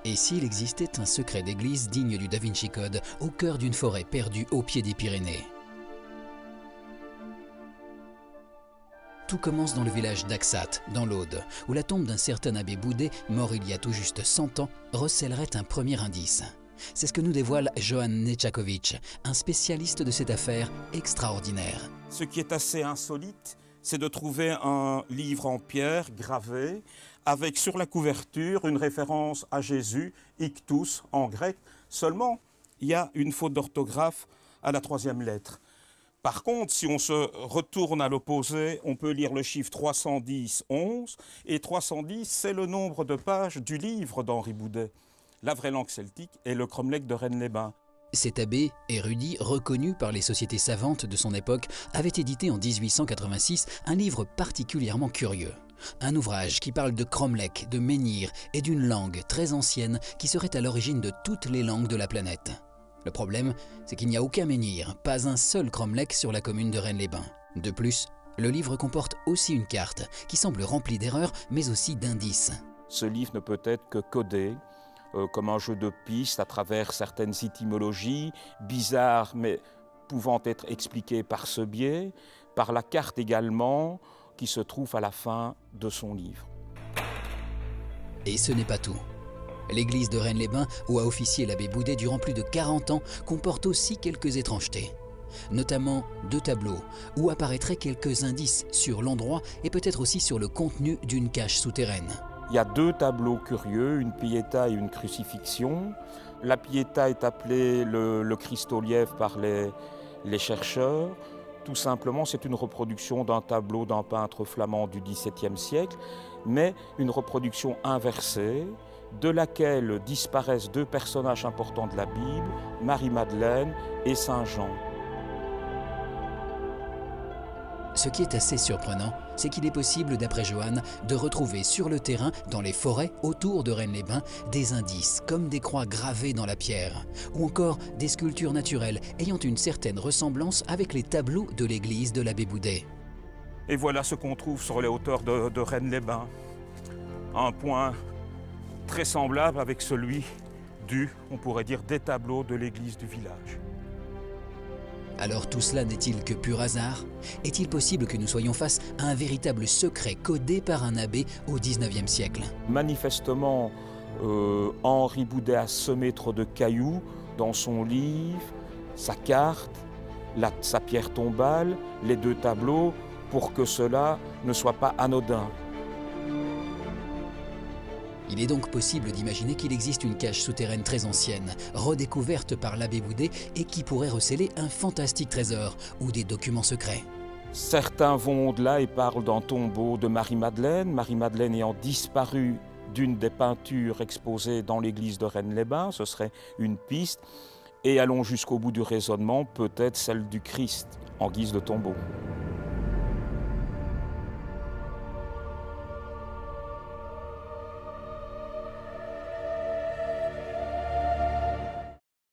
Et s'il existait un secret d'église digne du Da Vinci Code, au cœur d'une forêt perdue au pied des Pyrénées? Tout commence dans le village d'Axat, dans l'Aude, où la tombe d'un certain abbé Boudet, mort il y a tout juste 100 ans, recèlerait un premier indice. C'est ce que nous dévoile Johan Nechakovic, un spécialiste de cette affaire extraordinaire. Ce qui est assez insolite, c'est de trouver un livre en pierre gravé, avec sur la couverture une référence à Jésus, Ictus en grec. Seulement, il y a une faute d'orthographe à la 3e lettre. Par contre, si on se retourne à l'opposé, on peut lire le chiffre 310-11, et 310, c'est le nombre de pages du livre d'Henri Boudet. La vraie langue celtique est le cromlech de Rennes-les-Bains. Cet abbé, érudit, reconnu par les sociétés savantes de son époque, avait édité en 1886 un livre particulièrement curieux. Un ouvrage qui parle de cromlech, de menhir et d'une langue très ancienne qui serait à l'origine de toutes les langues de la planète. Le problème, c'est qu'il n'y a aucun menhir, pas un seul cromlech sur la commune de Rennes-les-Bains. De plus, le livre comporte aussi une carte qui semble remplie d'erreurs mais aussi d'indices. Ce livre ne peut être que codé, comme un jeu de pistes à travers certaines étymologies, bizarres mais pouvant être expliquées par ce biais, par la carte également qui se trouve à la fin de son livre. Et ce n'est pas tout. L'église de Rennes-les-Bains, où a officié l'abbé Boudet durant plus de 40 ans, comporte aussi quelques étrangetés. Notamment 2 tableaux, où apparaîtraient quelques indices sur l'endroit et peut-être aussi sur le contenu d'une cache souterraine. Il y a 2 tableaux curieux, une Pietà et une crucifixion. La Pietà est appelée le Christ-au-lièvre par les chercheurs. Tout simplement, c'est une reproduction d'un tableau d'un peintre flamand du XVIIe siècle, mais une reproduction inversée, de laquelle disparaissent 2 personnages importants de la Bible, Marie-Madeleine et Saint Jean. Ce qui est assez surprenant, c'est qu'il est possible, d'après Johan, de retrouver sur le terrain, dans les forêts autour de Rennes-les-Bains, des indices comme des croix gravées dans la pierre, ou encore des sculptures naturelles ayant une certaine ressemblance avec les tableaux de l'église de l'abbé Boudet. Et voilà ce qu'on trouve sur les hauteurs de Rennes-les-Bains. Un point très semblable avec celui on pourrait dire, des tableaux de l'église du village. Alors tout cela n'est-il que pur hasard? Est-il possible que nous soyons face à un véritable secret codé par un abbé au XIXe siècle? Manifestement, Henri Boudet a semé trop de cailloux dans son livre, sa carte, sa pierre tombale, les 2 tableaux, pour que cela ne soit pas anodin. Il est donc possible d'imaginer qu'il existe une cache souterraine très ancienne, redécouverte par l'abbé Boudet et qui pourrait recéler un fantastique trésor ou des documents secrets. Certains vont au-delà et parlent d'un tombeau de Marie-Madeleine, Marie-Madeleine ayant disparu d'une des peintures exposées dans l'église de Rennes-les-Bains, ce serait une piste, et allons jusqu'au bout du raisonnement, peut-être celle du Christ en guise de tombeau.